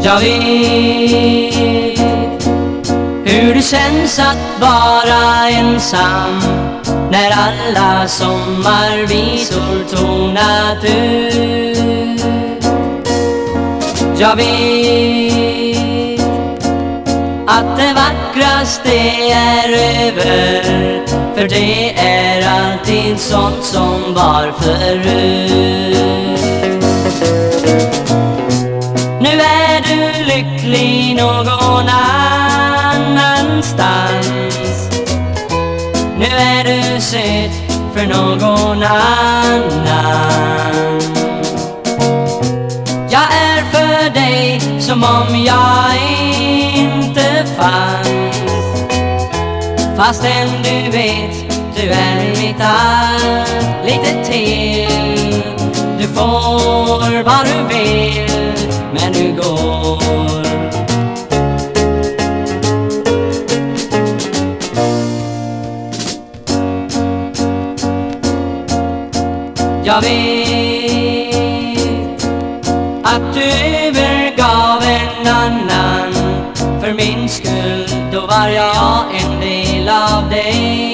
Jag vet hur det känns att vara ensam när alla sommarvisor tonat ut. Jag vet att det vackraste är över, för det är alltid sånt som var förut. Nu är du lycklig någon annanstans. Nu är du söt för någon annan. Jag är för dig som om jag inte fanns, fastän du vet du är mitt allt. Lite till, du får vad du vill, men du går. Jag vet att du övergav en annan för min skull. Då var jag en del av dig.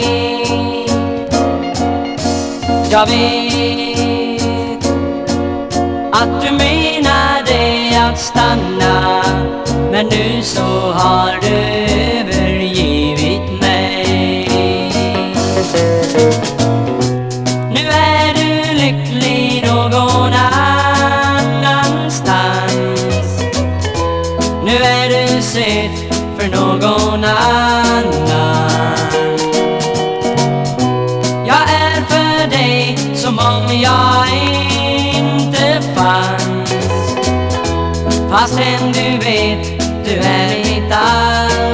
Jag vet att du menade att stanna, men nu så har du övergivit mig. Nu är du lycklig någon annanstans. Nu är du söt för någon annan. Jag är för dig som om jag inte fanns, fastän du vet du är mitt allt.